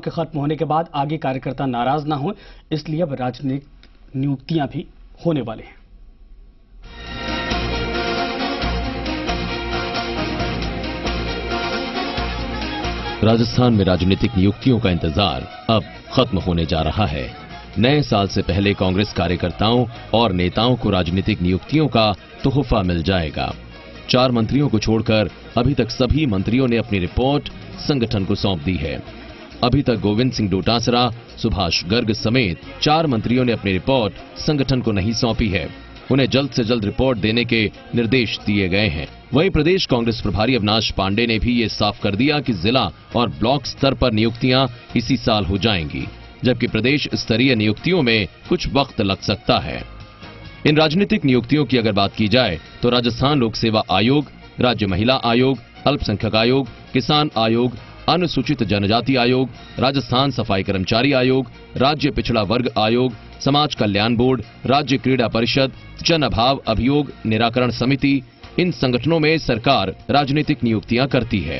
के खत्म होने के बाद आगे कार्यकर्ता नाराज ना हो, इसलिए अब राजनीतिक नियुक्तियां भी होने वाले हैं। राजस्थान में राजनीतिक नियुक्तियों का इंतजार अब खत्म होने जा रहा है। नए साल से पहले कांग्रेस कार्यकर्ताओं और नेताओं को राजनीतिक नियुक्तियों का तोहफा मिल जाएगा। 4 मंत्रियों को छोड़कर अभी तक सभी मंत्रियों ने अपनी रिपोर्ट संगठन को सौंप दी है। अभी तक गोविंद सिंह डोटासरा, सुभाष गर्ग समेत 4 मंत्रियों ने अपनी रिपोर्ट संगठन को नहीं सौंपी है। उन्हें जल्द से जल्द रिपोर्ट देने के निर्देश दिए गए हैं। वहीं प्रदेश कांग्रेस प्रभारी अविनाश पांडे ने भी ये साफ कर दिया कि जिला और ब्लॉक स्तर पर नियुक्तियां इसी साल हो जाएंगी, जबकि प्रदेश स्तरीय नियुक्तियों में कुछ वक्त लग सकता है। इन राजनीतिक नियुक्तियों की अगर बात की जाए तो राजस्थान लोक सेवा आयोग, राज्य महिला आयोग, अल्पसंख्यक आयोग, किसान आयोग, अनुसूचित जनजाति आयोग, राजस्थान सफाई कर्मचारी आयोग, राज्य पिछड़ा वर्ग आयोग, समाज कल्याण बोर्ड, राज्य क्रीड़ा परिषद, जन अभाव अभियोग निराकरण समिति, इन संगठनों में सरकार राजनीतिक नियुक्तियां करती है।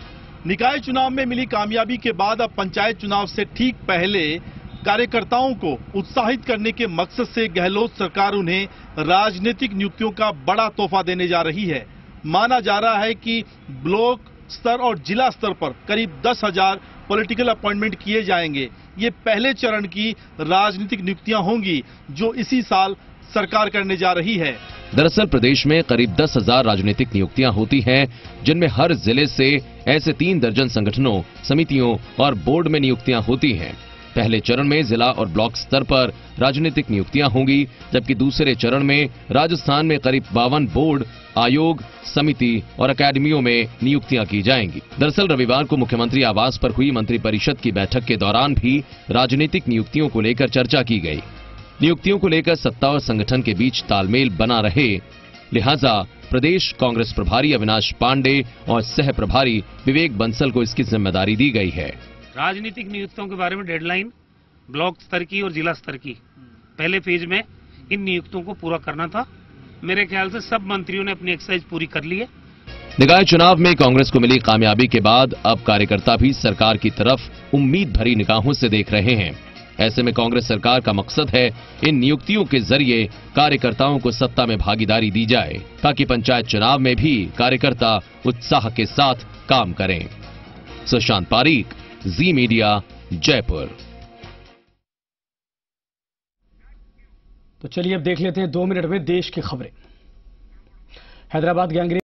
निकाय चुनाव में मिली कामयाबी के बाद अब पंचायत चुनाव से ठीक पहले कार्यकर्ताओं को उत्साहित करने के मकसद से गहलोत सरकार उन्हें राजनीतिक नियुक्तियों का बड़ा तोहफा देने जा रही है। माना जा रहा है कि ब्लॉक स्तर और जिला स्तर पर करीब 10,000 पॉलिटिकल अपॉइंटमेंट किए जाएंगे। ये पहले चरण की राजनीतिक नियुक्तियां होंगी जो इसी साल सरकार करने जा रही है। दरअसल प्रदेश में करीब 10,000 राजनीतिक नियुक्तियां होती हैं, जिनमें हर जिले से ऐसे 3 दर्जन संगठनों, समितियों और बोर्ड में नियुक्तियां होती हैं। पहले चरण में जिला और ब्लॉक स्तर पर राजनीतिक नियुक्तियां होंगी, जबकि दूसरे चरण में राजस्थान में करीब 52 बोर्ड, आयोग, समिति और अकादमियों में नियुक्तियां की जाएंगी। दरअसल रविवार को मुख्यमंत्री आवास पर हुई मंत्रिपरिषद की बैठक के दौरान भी राजनीतिक नियुक्तियों को लेकर चर्चा की गई। नियुक्तियों को लेकर सत्ता और संगठन के बीच तालमेल बना रहे, लिहाजा प्रदेश कांग्रेस प्रभारी अविनाश पांडे और सह प्रभारी विवेक बंसल को इसकी जिम्मेदारी दी गई है। राजनीतिक नियुक्तियों के बारे में डेडलाइन ब्लॉक स्तर की और जिला स्तर की पहले फेज में इन नियुक्तियों को पूरा करना था। मेरे ख्याल से सब मंत्रियों ने अपनी एक्सरसाइज पूरी कर ली है। निकाय चुनाव में कांग्रेस को मिली कामयाबी के बाद अब कार्यकर्ता भी सरकार की तरफ उम्मीद भरी निगाहों से देख रहे हैं। ऐसे में कांग्रेस सरकार का मकसद है इन नियुक्तियों के जरिए कार्यकर्ताओं को सत्ता में भागीदारी दी जाए, ताकि पंचायत चुनाव में भी कार्यकर्ता उत्साह के साथ काम करें। सुशांत पारीक, जी मीडिया, जयपुर। तो चलिए अब देख लेते हैं 2 मिनट में देश की खबरें। हैदराबाद गैंगरेप